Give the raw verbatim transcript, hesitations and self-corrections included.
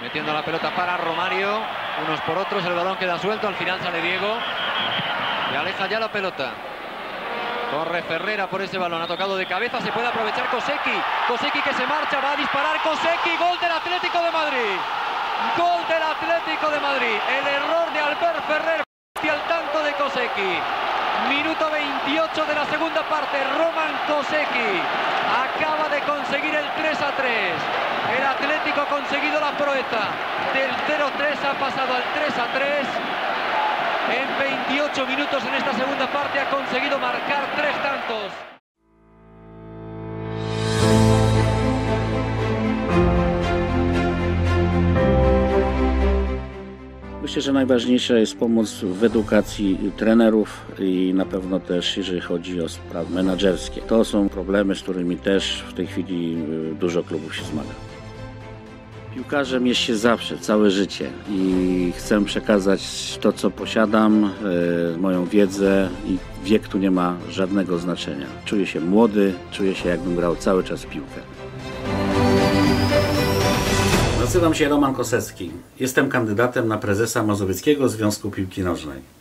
Metiendo la pelota para Romario, unos por otros, el balón queda suelto, al final sale Diego y aleja ya la pelota. Corre Ferrera por ese balón, ha tocado de cabeza, se puede aprovechar Kosecki. Kosecki que se marcha, va a disparar Kosecki, gol del Atlético de Madrid. Gol del Atlético de Madrid, el error de Albert Ferrer y el tanto de Kosecki. Minuto veintiocho de la segunda parte, Roman Kosecki acaba de conseguir el tres a tres. El Atlético ha conseguido la proeza, del cero tres ha pasado al tres a tres. En veintiocho minutos en esta segunda parte ha conseguido marcar tres tantos. Myślę, że najważniejsza jest pomoc w edukacji trenerów i na pewno też jeżeli chodzi o sprawy menedżerskie. To są problemy, z którymi też w tej chwili dużo klubów się zmaga. Piłkarzem jest się zawsze, całe życie i chcę przekazać to, co posiadam, moją wiedzę i wiek tu nie ma żadnego znaczenia. Czuję się młody, czuję się jakbym grał cały czas w piłkę. Nazywam się Roman Kosecki. Jestem kandydatem na prezesa Mazowieckiego Związku Piłki Nożnej.